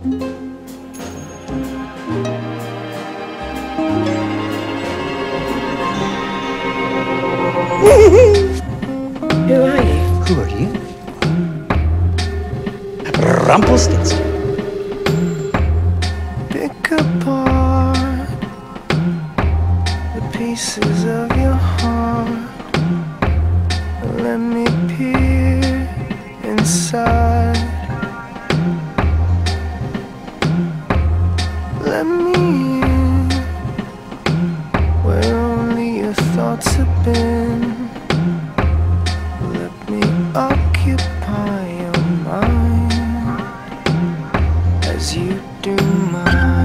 Who are you? Who are you? Rumpelstiltskin. Pick apart the pieces of your heart. Let me peer inside. Let me in where only your thoughts have been. Let me occupy your mind as you do mine.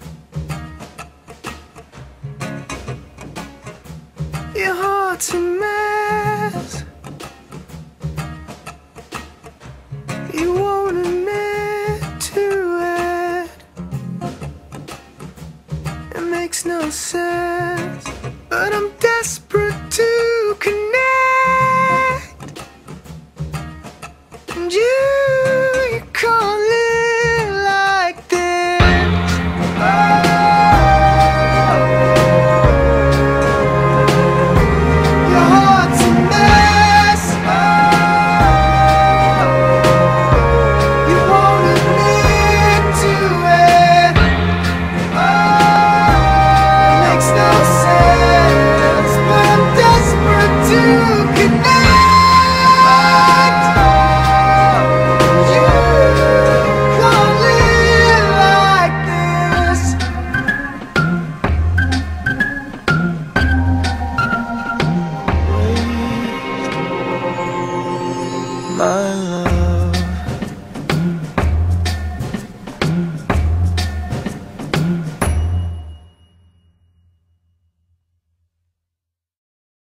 Your heart's a mess.